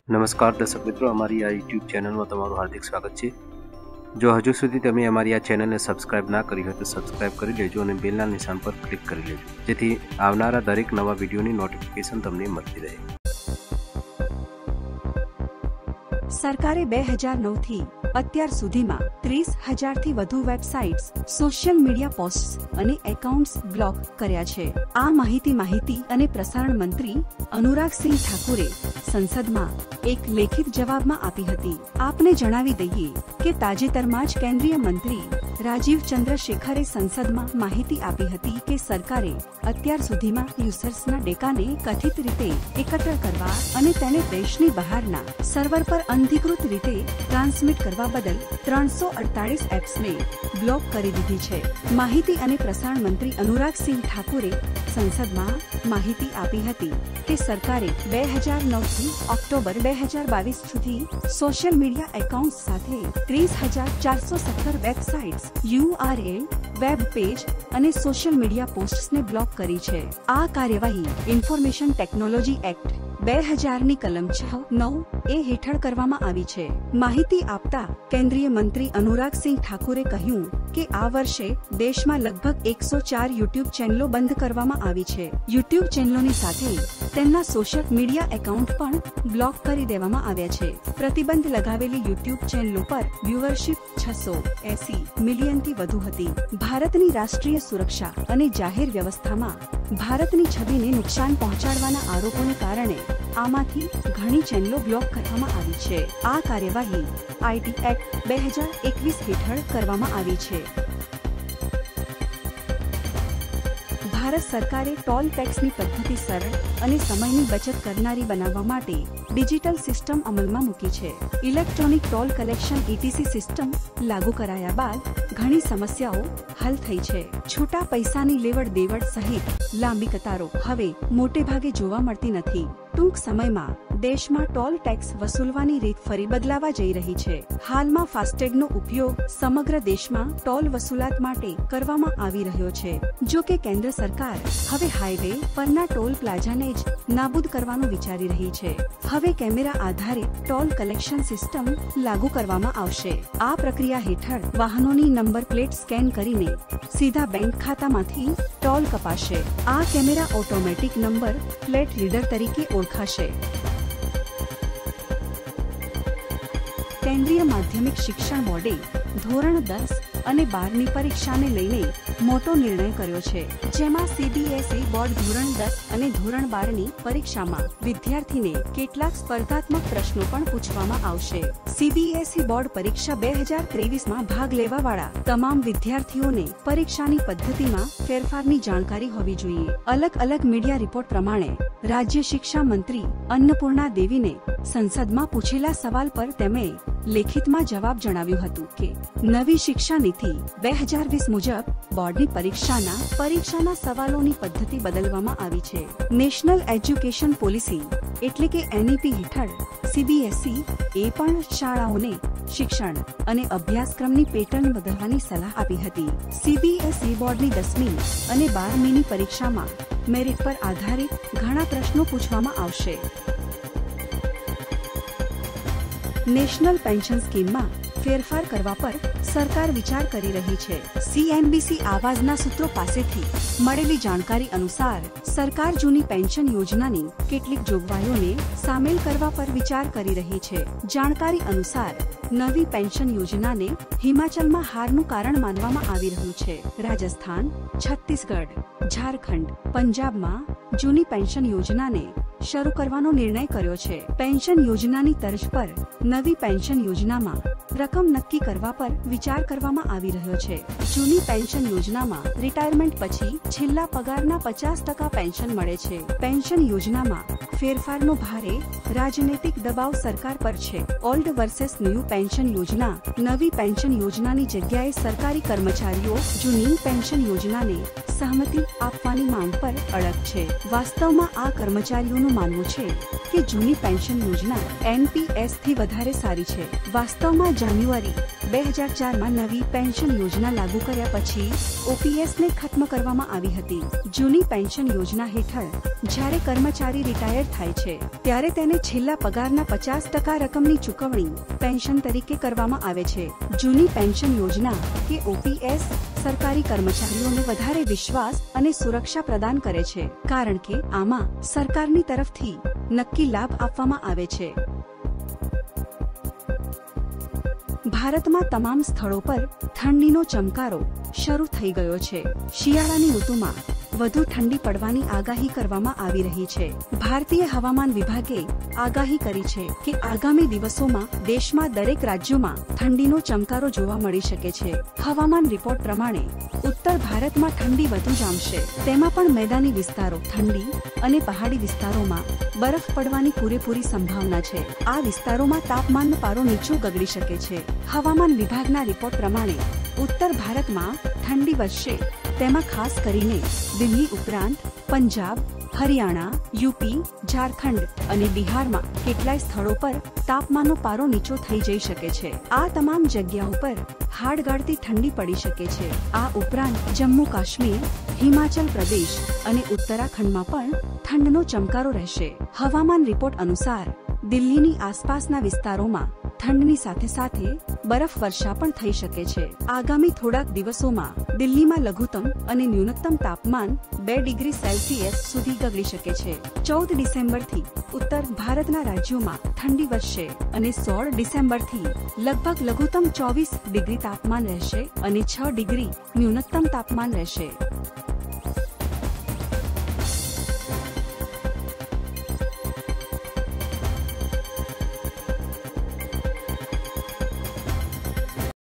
નમસ્કાર દર્શક મિત્રો, અમારી આ યુટ્યુબ ચેનલમાં તમારું હાર્દિક સ્વાગત છે। જો હજુ સુધી તમે અમારી આ ચેનલને સબસ્ક્રાઇબ ના કરી હોય તો સબસ્ક્રાઇબ કરી લેજો અને બેલના નિશાન પર ક્લિક કરી લેજો, જેથી આવનારા દરેક નવા વિડીયોની નોટિફિકેશન તમને મળતી રહે। સરકારે 2009 થી અત્યાર સુધીમાં 30,000 થી વધુ વેબસાઇટ્સ, સોશિયલ મીડિયા પોસ્ટ્સ અને એકાઉન્ટ્સ બ્લોક કર્યા છે। આ માહિતી અને પ્રસારણ મંત્રી અનુરાગસિંહ ઠાકુરે સંસદમાં એક લેખિત જવાબમાં આપી હતી। આપને જણાવી દઈએ કે તાજેતરમાં જ કેન્દ્રીય મંત્રી રાજીવ ચંદ્રશેખરે સંસદમાં માહિતી આપી હતી કે સરકારે અત્યાર સુધીમાં યુઝર્સના ડેટાને કથિત રીતે એકત્ર કરવા અને તેને દેશની બહારના સર્વર પર અનધિકૃત રીતે ટ્રાન્સમિટ કરવા બદલ 348 એપ્સને બ્લોક કરી દીધી છે। માહિતી અને પ્રસારણ મંત્રી અનુરાગસિંહ ઠાકુરે સંસદમાં માહિતી આપી હતી કે સરકારે 2009 થી ઓક્ટોબર 2022 સુધી સોશિયલ મીડિયા એકાઉન્ટ્સ સાથે 30,417 વેબસાઇટ્સ, URL, વેબ પેજ અને સોશિયલ મીડિયા પોસ્ટ્સને બ્લોક કરી છે। આ કાર્યવાહી ઇન્ફોર્મેશન ટેકનોલોજી એક્ટ 2000ની કલમ 6(9)A હેઠળ કરવામાં આવી છે। માહિતી આપતા કેન્દ્રીય મંત્રી અનુરાગસિંહ ઠાકુરે કહ્યું કે આ વર્ષે દેશમાં લગભગ 104 યુટ્યુબ ચેનલો બંધ કરવામાં આવી છે। યુટ્યુબ ચેનલોની સાથે તેમના સોશિયલ મીડિયા એકાઉન્ટ પણ બ્લોક કરી દેવામાં આવ્યા છે। પ્રતિબંધ લગાવેલી યુટ્યુબ ચેનલો પર વ્યુઅરશિપ 680 મિલિયનથી વધુ હતી। ભારતની રાષ્ટ્રીય સુરક્ષા અને જાહેર વ્યવસ્થામાં ભારતની છબીને નુકસાન પહોંચાડવાના આરોપોને કારણે આમાંથી ઘણી ચેનલો બ્લોક કરવામાં આવી છે। આ કાર્યવાહી આઈટી એક્ટ 2021 હેઠળ કરવામાં આવી છે। ભારત સરકારે ટોલ ટેક્સની પદ્ધતિ સરળ અને સમયની બચત કરનારી બનાવવા માટે ડિજિટલ સિસ્ટમ અમલમાં મૂકી છે। Electronic toll collection ETC system લાગુ કરાયા બાદ ઘણી સમસ્યાઓ હલ થઈ છે। છૂટા પૈસાની લેવડ દેવડ સહિત લાંબી કતારો હવે મોટે ભાગે જોવા મળતી નથી। ટૂંક સમયમાં દેશમાં ટોલ ટેક્સ વસૂલવાની રીત ફરી બદલાવા જઈ રહી છે। હાલમાં ફાસ્ટેગનો ઉપયોગ સમગ્ર દેશમાં ટોલ વસૂલાત માટે કરવામાં આવી રહ્યો છે। જો કે કેન્દ્ર સરકાર હવે હાઈવે પરના ટોલ પ્લાઝાને જ નાબૂદ કરવાનું વિચારી રહી છે। હવે કેમેરા આધારિત ટોલ કલેક્શન સિસ્ટમ લાગુ કરવામાં આવશે। આ પ્રક્રિયા હેઠળ વાહનોની નંબર પ્લેટ સ્કેન કરીને સીધા બેંક ખાતામાંથી ટોલ કપાશે। આ camera automatic number plate reader તરીકે ઓળખાશે। કેન્દ્રીય માધ્યમિક શિક્ષણ બોર્ડે ધોરણ 10 અને 12ની પરીક્ષાને લઈને મોટો નિર્ણય કર્યો છે, જેમાં CBSE બોર્ડ ધોરણ 10 અને ધોરણ 12ની પરીક્ષામાં વિદ્યાર્થીને કેટલાક સ્પર્ધાત્મક પ્રશ્નો પણ પૂછવામાં આવશે। CBSE બોર્ડ પરીક્ષા 2023માં ભાગ લેવાવાળા તમામ વિદ્યાર્થીઓને પરીક્ષાની પદ્ધતિમાં ફેરફારની જાણકારી હોવી જોઈએ। અલગ મીડિયા રિપોર્ટ પ્રમાણે રાજ્ય શિક્ષા મંત્રી અન્નપૂર્ણા દેવીને સંસદમાં પૂછેલા સવાલ પર તેમણે લેખિતમાં જવાબ જણાવ્યું હતું કે નવી શિક્ષા નીતિ 2020 મુજબ બોર્ડની પરીક્ષાના સવાલોની પદ્ધતિ બદલવામાં આવી છે। નેશનલ એજ્યુકેશન પોલિસી એટલે કે NEP હેઠળ CBSE એ પણ શાળાઓને શિક્ષણ અને અભ્યાસક્રમની પેટર્ન બદલવાની સલાહ આપી હતી। CBSE બોર્ડની 10મી અને 12મીની પરીક્ષામાં મેરિટ પર આધારિત ઘણા પ્રશ્નો પૂછવામાં આવશે। નેશનલ પેન્શન સ્કીમમાં ફેરફાર કરવા પર સરકાર વિચાર કરી રહી છે। CNBC આવાજના સૂત્રો પાસેથી મળેલી જાણકારી અનુસાર સરકાર જૂની પેન્શન યોજનાની કેટલીક જોગવાઈઓને સામેલ કરવા પર વિચાર કરી રહી છે। જાણકારી અનુસાર નવી પેન્શન યોજનાને હિમાચલમાં હારનું કારણ માનવામાં આવી રહ્યું છે। રાજસ્થાન, છત્તીસગઢ, ઝારખંડ, પંજાબમાં જૂની પેન્શન યોજનાને શરૂ કરવાનો નિર્ણય કર્યો છે। પેન્શન યોજનાની તર્જ પર નવી પેન્શન યોજનામાં રકમ નક્કી કરવા પર વિચાર કરવામાં આવી રહ્યો છે। જૂની પેન્શન યોજનામાં રિટાયરમેન્ટ પછી છેલ્લા પગારના 50% પેન્શન મળે છે। પેન્શન યોજનામાં ફેરફારનો ભારે રાજનૈતિક દબાવ સરકાર પર છે। ઓલ્ડ વર્સેસ ન્યૂ પેન્શન યોજના નવી પેન્શન યોજનાની જગ્યાએ સરકારી કર્મચારીઓ જૂની પેન્શન યોજનાને સહમતિ આપવાની માંગ પર અડગ છે। વાસ્તવમાં આ કર્મચારીઓનું માનવું છે કે જૂની પેન્શન યોજના NPS થી વધારે સારી છે। વાસ્તવમાં જાન્યુઆરી જાન્યુઆરી 2004માં નવી પેન્શન યોજના લાગુ કર્યા પછી ઓપીએસને ખત્મ કરવામાં આવી હતી. જૂની પેન્શન યોજના હેઠળ જ્યારે કર્મચારી રિટાયર થાય છે ત્યારે તેને છેલ્લા પગારના 50% રકમની ચૂકવણી પેન્શન તરીકે કરવામાં આવે છે. જૂની પેન્શન યોજના કે ઓપીએસ સરકારી કર્મચારીઓને વધારે વિશ્વાસ અને સુરક્ષા પ્રદાન કરે છે, કારણ કે આમાં સરકારની તરફથી નક્કી લાભ આપવામાં આવે છે. ભારતમાં તમામ સ્થળો પર ઠંડીનો ચમકારો શરૂ થઈ ગયો છે. શિયાળાની ઋતુમાં વધુ ઠંડી પડવાની આગાહી કરવામાં આવી રહી છે. ભારતીય હવામાન વિભાગે આગાહી કરી છે કે આગામી દિવસોમાં દેશમાં દરેક રાજ્યોમાં ઠંડીનો ચમકારો જોવા મળી શકે છે. હવામાન રિપોર્ટ પ્રમાણે ઉત્તર ભારતમાં ઠંડી વધુ જામશે. તેમાં પણ મેદાની વિસ્તારો, ઠંડી અને પહાડી વિસ્તારોમાં બરફ પડવાની પૂરેપૂરી સંભાવના છે. આ વિસ્તારોમાં તાપમાનનો પારો નીચો ગગડી શકે છે. હવામાન વિભાગના રિપોર્ટ પ્રમાણે ઉત્તર ભારતમાં ઠંડી વધશે. તેમાં ખાસ કરીને દિલ્હી ઉપરાંત પંજાબ, હરિયાણા, યુપી, ઝારખંડ અને બિહારમાં કેટલાય સ્થળો પર તાપમાનનો પારો નીચો થઈ જઈ શકે છે. આ તમામ જગ્યાઓ પર હાડગાળતી ઠંડી પડી શકે છે. આ ઉપરાંત જમ્મુ કાશ્મીર, હિમાચલ પ્રદેશ અને ઉત્તરાખંડમાં પણ ઠંડનો ચમકારો રહેશે. હવામાન રિપોર્ટ અનુસાર દિલ્હીની આસપાસના વિસ્તારોમાં ઠંડની સાથે સાથે બરફવર્ષા પણ થઈ શકે છે. આગામી થોડાક દિવસોમાં દિલ્હીમાં લઘુત્તમ અને ન્યૂનતમ તાપમાન 2 ડિગ્રી સેલ્સિયસ સુધી ગગડી શકે છે. 14 ડિસેમ્બરથી ઉત્તર ભારતના રાજ્યોમાં ઠંડી વધશે અને 16 ડિસેમ્બરથી લગભગ લઘુત્તમ 24 ડિગ્રી તાપમાન રહેશે અને 6 ડિગ્રી ન્યૂનતમ તાપમાન રહેશે.